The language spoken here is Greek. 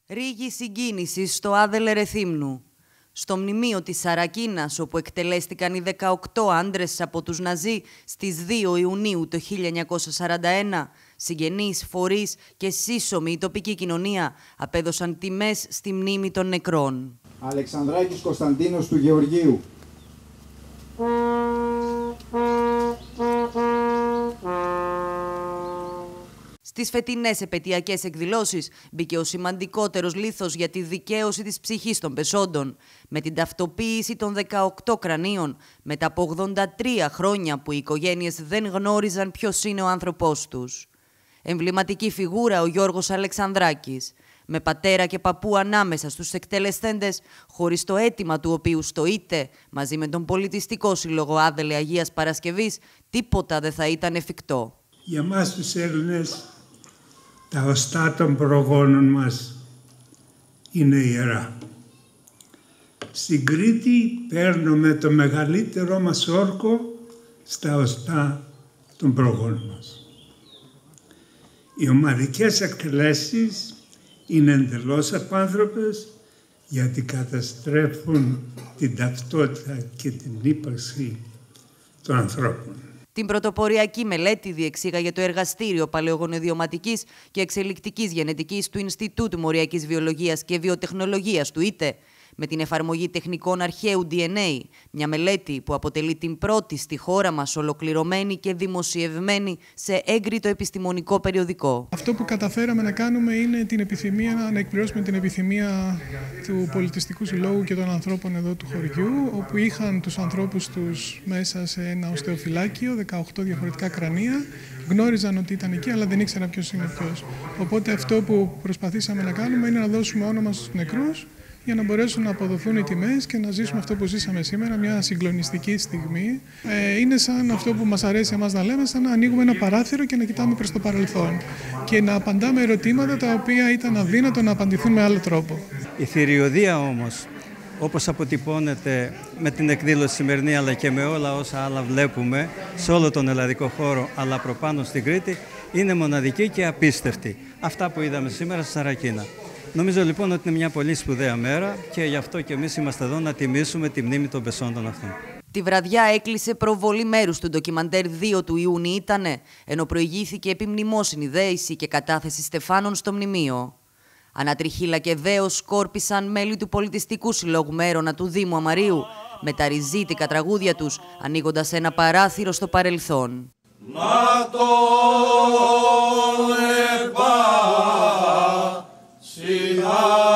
Ρίγη συγκίνησης στο Άδελε Ρεθύμνου. Στο μνημείο της Σαρακίνας, όπου εκτελέστηκαν οι 18 άντρες από τους Ναζί στις 2 Ιουνίου το 1941, συγγενείς, φορείς και σύσσωμοι η τοπική κοινωνία απέδωσαν τιμές στη μνήμη των νεκρών. Αλεξανδράκης Κωνσταντίνος του Γεωργίου. Στις φετινές επετειακές εκδηλώσεις μπήκε ο σημαντικότερος λίθος για τη δικαίωση της ψυχής των πεσόντων, με την ταυτοποίηση των 18 κρανίων, μετά από 83 χρόνια που οι οικογένειες δεν γνώριζαν ποιος είναι ο άνθρωπός τους. Εμβληματική φιγούρα ο Γιώργος Αλεξανδράκης, με πατέρα και παππού ανάμεσα στους εκτελεσθέντες, χωρίς το αίτημα του οποίου στο ΙΤΕ, μαζί με τον Πολιτιστικό Σύλλογο Άδελε Αγίας Παρασκευής, τίποτα δεν θα ήταν εφικτό. Για μας τους Έλληνες, τα οστά των προγόνων μας είναι ιερά. Στην Κρήτη παίρνουμε το μεγαλύτερό μας όρκο στα οστά των προγόνων μας. Οι ομαδικές εκτελέσεις είναι εντελώς απάνθρωπες, γιατί καταστρέφουν την ταυτότητα και την ύπαρξη των ανθρώπων. Την πρωτοποριακή μελέτη διεξήγαγε το Εργαστήριο Παλαιογονιδιωματικής και Εξελικτικής Γενετικής του Ινστιτούτου Μοριακής Βιολογίας και Βιοτεχνολογίας του ΙΤΕ, με την εφαρμογή τεχνικών αρχαίου DNA, μια μελέτη που αποτελεί την πρώτη στη χώρα μας ολοκληρωμένη και δημοσιευμένη σε έγκριτο επιστημονικό περιοδικό. Αυτό που καταφέραμε να κάνουμε είναι να εκπληρώσουμε την επιθυμία του Πολιτιστικού Συλλόγου και των ανθρώπων εδώ του χωριού, όπου είχαν τους ανθρώπους τους μέσα σε ένα οστεοφυλάκιο, 18 διαφορετικά κρανία, γνώριζαν ότι ήταν εκεί, αλλά δεν ήξεραν ποιος είναι ποιος. Οπότε αυτό που προσπαθήσαμε να κάνουμε είναι να δώσουμε όνομα στους νεκρούς, για να μπορέσουν να αποδοθούν οι τιμές και να ζήσουμε αυτό που ζήσαμε σήμερα, μια συγκλονιστική στιγμή. Είναι σαν αυτό που μας αρέσει εμάς να λέμε, σαν να ανοίγουμε ένα παράθυρο και να κοιτάμε προς το παρελθόν και να απαντάμε ερωτήματα τα οποία ήταν αδύνατο να απαντηθούν με άλλο τρόπο. Η θηριωδία όμως, όπως αποτυπώνεται με την εκδήλωση σημερινή αλλά και με όλα όσα άλλα βλέπουμε σε όλο τον ελλαδικό χώρο αλλά προπάνω στην Κρήτη, είναι μοναδική και απίστευτη. Αυτά που είδαμε σήμερα στη Σαρακίνα. Νομίζω λοιπόν ότι είναι μια πολύ σπουδαία μέρα και γι' αυτό και εμείς είμαστε εδώ να τιμήσουμε τη μνήμη των πεσόντων αυτών. Τη βραδιά έκλεισε προβολή μέρους του ντοκιμαντέρ 2 του Ιούνιου ήτανε, ενώ προηγήθηκε επιμνημόσυνη δέηση και κατάθεση στεφάνων στο μνημείο. Ανατριχύλα και δέος σκόρπισαν μέλη του Πολιτιστικού Συλλόγου Μέρονα του Δήμου Αμαρίου, με τα ριζίτικα τραγούδια τους, ανοίγοντας ένα παράθυρο στο παρελθόν. Να τον επά,